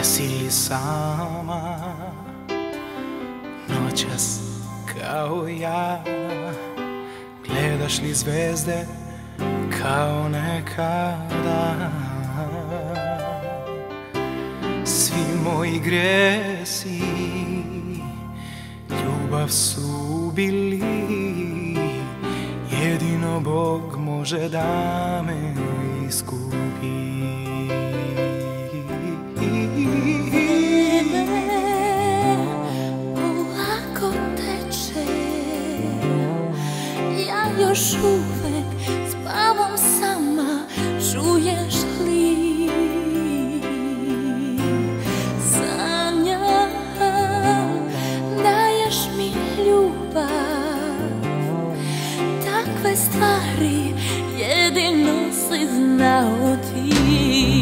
Jesi li sama noćas kao ja? Gledaš li zvezde kao nekada? Svi moji gresi ljubav su bili, jedino Bog može da me iskupi. Još uvek spavam sama, čuješ li? Sanjam, daješ mi ljubav, takve stvari jedino si znao ti.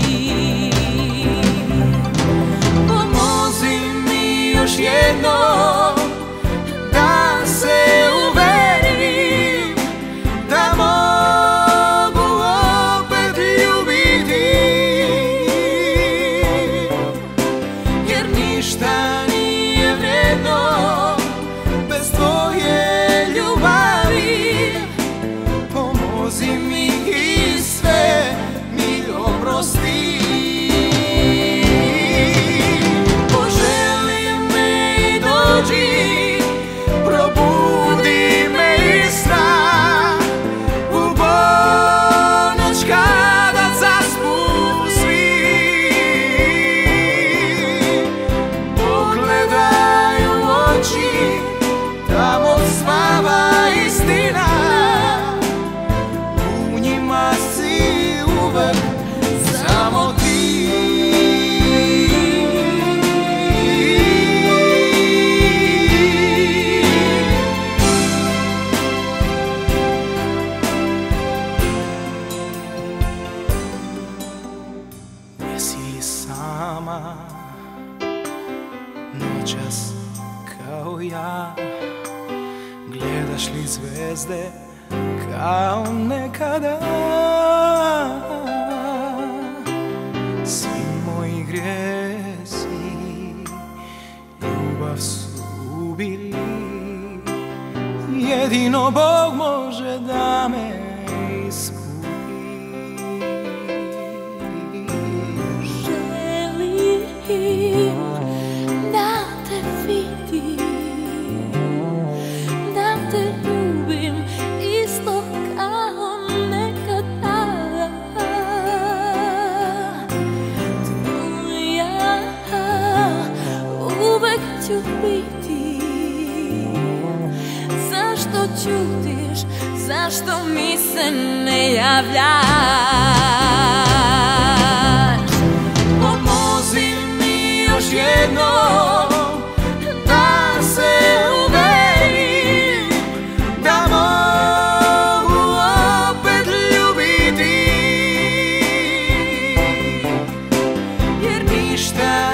Pomozi mi još jednom da se uverim, da mogu opet ljubiti, jer ništa nije vredno bez tvoje ljubavi. Pomozi mi i sve mi oprosti. Poželi me i dođi, probudi me iz sna. Kada zaspu svi, pogledaj u oči, tamo spava istina, u njima si uvek samo ti. Jesi li sama noćas kao ja? Gledaš li zvezde kao nekada? Svi moji grijesi ljubav su bili, jedino Bog može da me iskupi. Da te vidim, da te ljubim isto kao nekada. Tvoja uvek ću biti. Zašto ćutiš, zašto mi se ne javljaš? Još jednom da se uverim, da mogu opet ljubiti, jer ništa